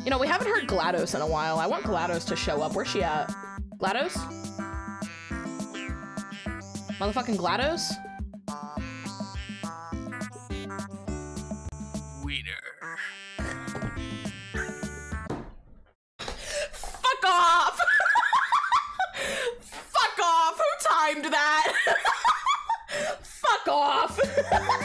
You know, we haven't heard GLaDOS in a while. I want GLaDOS to show up. Where's she at? GLaDOS? Motherfucking GLaDOS? Wiener. Fuck off! Fuck off! Who timed that? Fuck off!